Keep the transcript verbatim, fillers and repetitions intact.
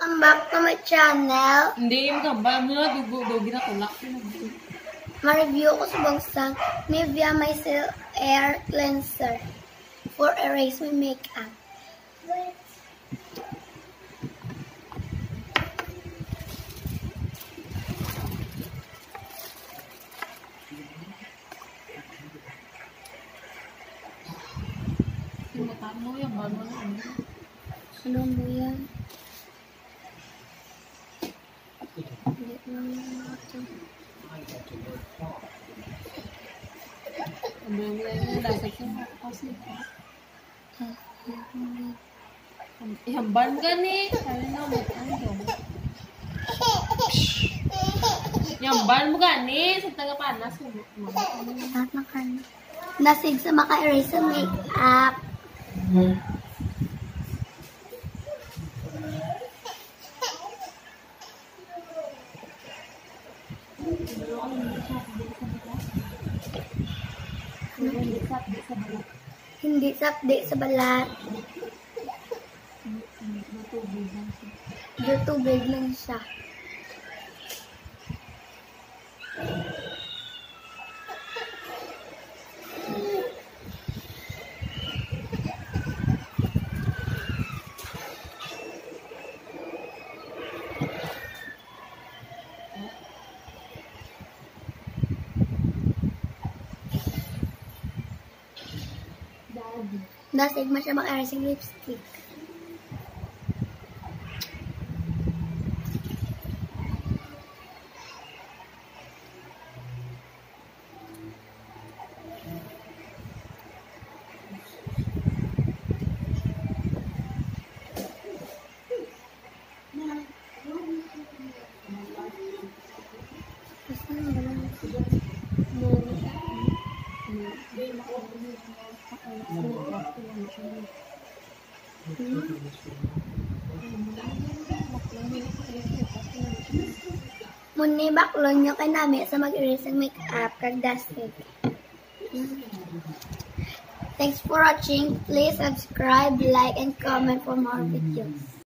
Welcome back to my channel. Hindi, magamba mo na. Dugo-dugi na tulak. Ma-review ko sa bangsang Nivea Micellar Air Cleanser for erase my makeup. Simutan mo yung bago na ano. Ano mo yan? Hindi mo ito. Ang mga yung lasag siya. Kasi ihamban ka ni. Kaya na mo. Ihamban mo ka ni. Sa tagapanas. Lahat na ka na. Nasig sa maka-erase ang makeup. Hindi sapdi sa balat. Tubig lang siya. Nasig mo siya maka-erase yung lipstick. Muni baklon nyo kay nami sa mag-erase ng makeup kag dusted. Thanks for watching. Please subscribe, like, and comment for more videos.